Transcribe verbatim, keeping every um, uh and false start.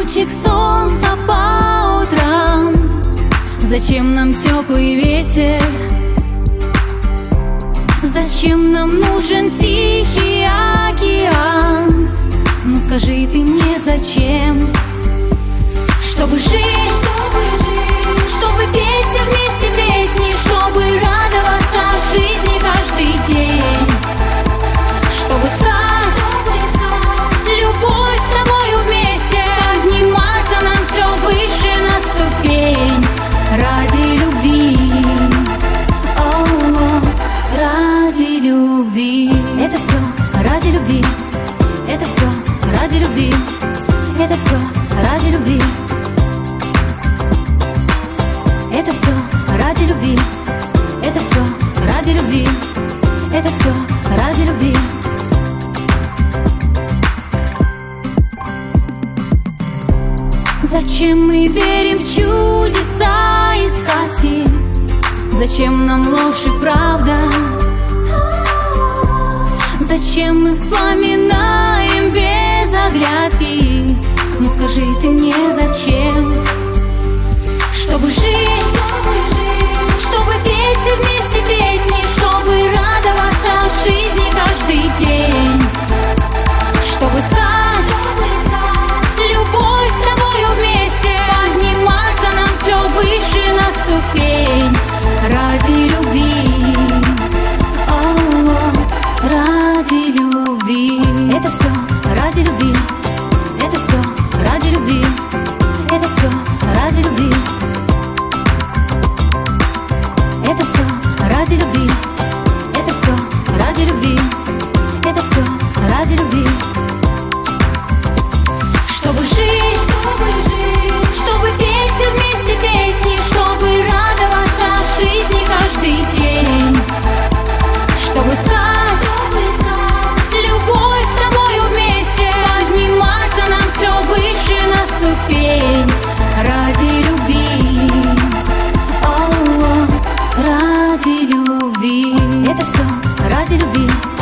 лучик солнца по утрам. Зачем нам теплый ветер? Зачем нам нужен тихий океан? Ну скажи ты мне, зачем? Чтобы жить, чтобы жить, чтобы петь все вместе песни, чтобы радоваться жизни каждый день, чтобы искать, чтобы искать любовь с тобою вместе, подниматься нам все выше на ступень ради любви, о, ради любви. Это все ради любви, это все ради любви, это все ради любви. Это все ради любви, это все ради любви, это все ради любви. Зачем мы верим в чудеса и сказки? Зачем нам ложь и правда? Зачем мы вспоминаем без оглядки? Ну скажи ты мне, зачем? Чтобы жить, чтобы жить, чтобы петь все вместе песни, чтобы радоваться жизни каждый день, чтобы искать, чтобы искать любовь с тобою вместе, подниматься нам все выше на ступень ради любви, о, ради любви. Это все ради любви, это все ради любви, это все ради любви. Это все ради любви, это все ради любви, это все ради любви. Чтобы жить, чтобы жить, чтобы петь все вместе песни, чтобы радоваться жизни каждый день, чтобы искать, чтобы искать любовь с тобою вместе, подниматься нам все выше на ступень ради любви, о, ради любви. Это все ради любви.